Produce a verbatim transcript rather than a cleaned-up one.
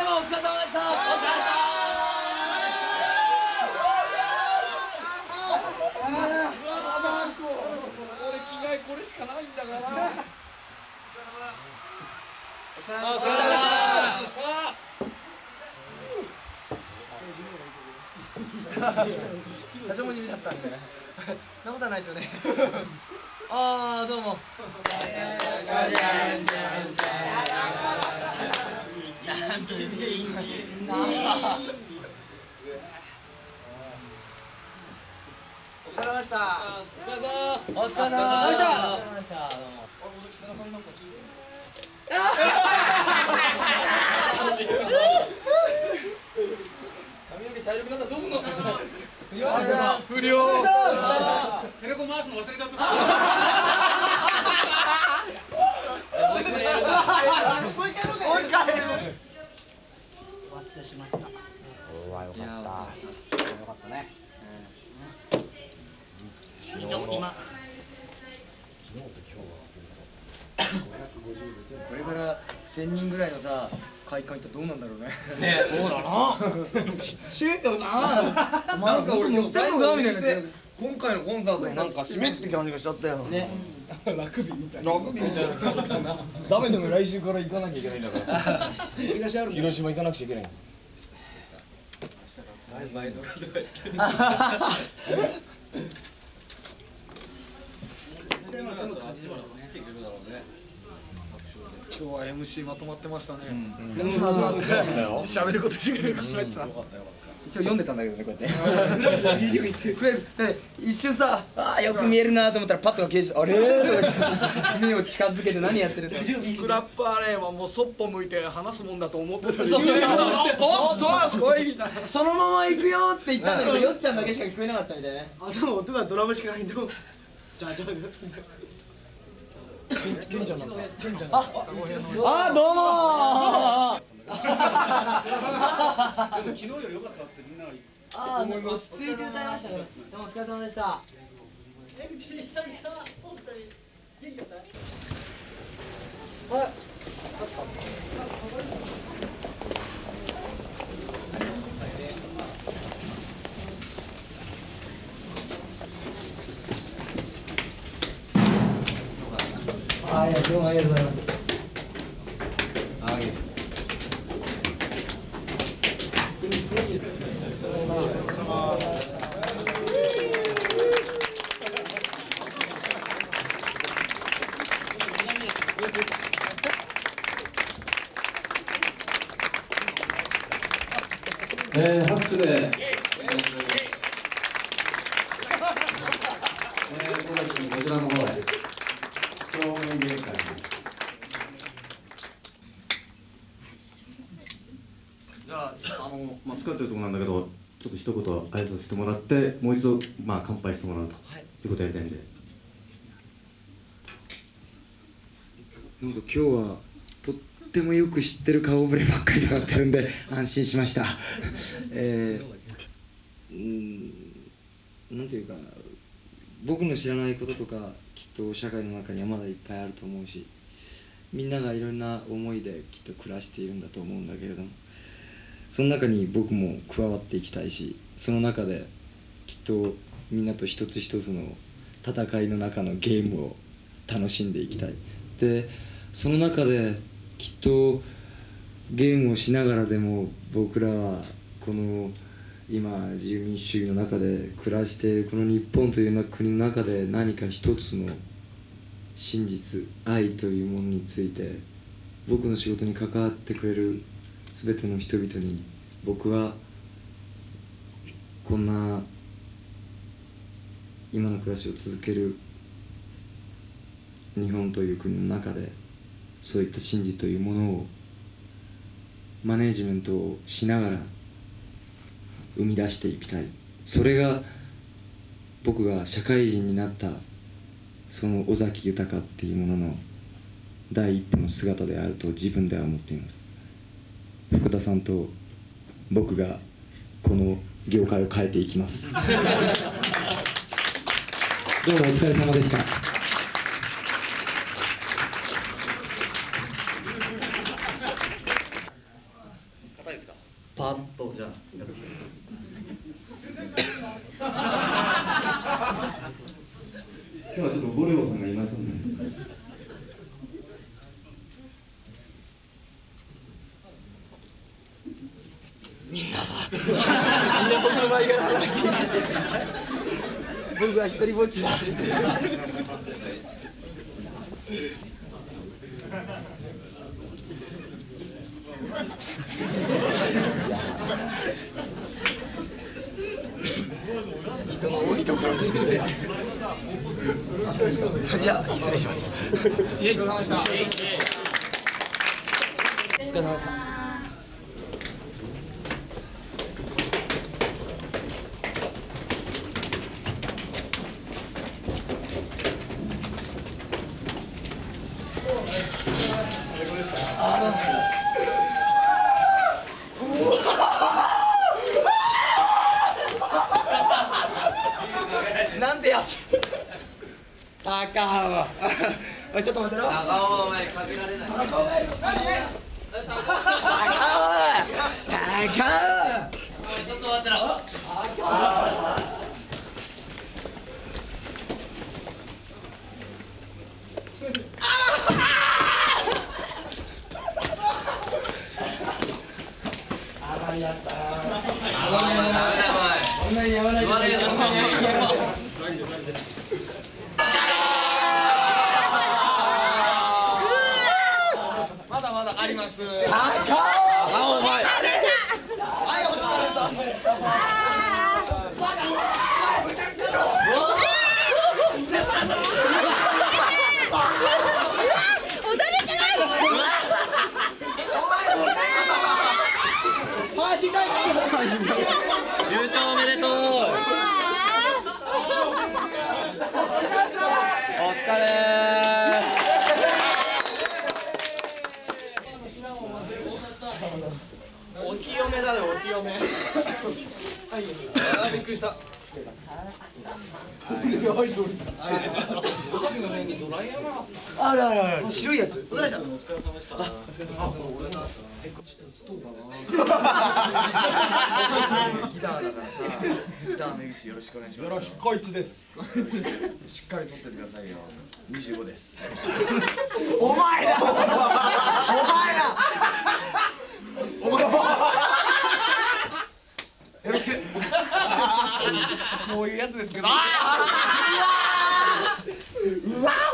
様お疲れ様でした。お疲れ俺着替えこれしかないんだからな。お疲れ様でした。 社長も地味だったんで、そんなことはないですよね。ああ、どうも。なんという元気な。 お疲れ様でした。 お疲れ様。お疲れ様でした。お疲れ様でした。どうも。髪の毛茶色くなったらどうすんの？不良。テレコ回すの忘れちゃった。もう一回やる。もう一回やる。もう一回やる。忘れてしまった。うわ、よかった。よかったね。以上、今。これから千人ぐらいのさ、会館行ったらどうなんだろうね。ねえ、そうだな。ちっちゃいよな。なんか俺今日最後みたいな。 今回のコンサートのなんか締めって感じがしちゃったよ。ね。ラグビーみたいな。ラグビーみたいな感じかな。ダメでも来週から行かなきゃいけないんだから。広島行かなくちゃいけない。バイトとか言って。 今日は エムシー まとまってましたね。喋ることしか考えてた。 一応読んでたんだけどね、こうやってこれ一瞬さ、ああよく見えるなと思ったらパッとが消えて、あれ目を近づけて何やってるの。 スクラップアレイはもうそっぽ向いて話すもんだと思ってた。おっとすごいみたいな。 そのまま行くよって言ったんだけど、よっちゃんだけしか聞こえなかったみたいね。 あ、でも音がドラムしかないんだ。じゃあじゃあ。ケンちゃんなんだ。ケンちゃん。あ、あ、どうもー。でも昨日より良かったってみんながああ、落ち着いて歌いましたね。どうもお疲れ様でした。はい、どうもありがとうございます。 えー、拍手で、えー、尾崎君、こちらの方へ、正面玄関に。じゃあ、あの、まあ、疲れてるところなんだけど、ちょっと一言挨拶させてもらって、もう一度、まあ、乾杯してもらうと、はい、いうことをやりたいんで。 なんか今日は、とってもよく知ってる顔ぶればっかり触ってるんで安心しました。えー、うん、なんていうか、僕の知らないこととかきっと社会の中にはまだいっぱいあると思うし、みんながいろんな思いできっと暮らしているんだと思うんだけれども、その中に僕も加わっていきたいし、その中できっとみんなと一つ一つの戦いの中のゲームを楽しんでいきたい。で、その中できっとゲームをしながらでも僕らはこの今自由民主主義の中で暮らしているこの日本という国の中で何か一つの真実、愛というものについて僕の仕事に関わってくれる全ての人々に僕はこんな今の暮らしを続ける日本という国の中でそういった真実というものをマネージメントをしながら生み出していきたい。それが僕が社会人になったその尾崎豊っていうものの第一歩の姿であると自分では思っています。福田さんと僕がこの業界を変えていきます。どうもお疲れ様でした。 お疲今日はちょっとゴルゴさんがいませんね。 みんなさみんな僕の前から働き僕は一人ぼっちだ人の多いところにいるんでそれじゃあ失礼します。お疲れ様でした。お疲れ様でした。なんてやつ高尾おいちょっと待ってろ高尾お前かけられない高尾高尾高尾ちょっと待ってろ高尾甘いやつだそんなにやらないでまだまだあります。あ、お前。はい、お疲れ様でした。 踊れてない。 優勝おめでとう。お疲れ。 お清めだね、お清め。あ、びっくりした。 あるあるある、白いやつ。 お疲れ様でした。ギターだからさ、ギターの位置よろしくお願いします。よろしく、こいつです。しっかり取っててくださいよ。にじゅうごです。 お前だ。お前だ。お前だ。よろしく。こういうやつですけど。うわー。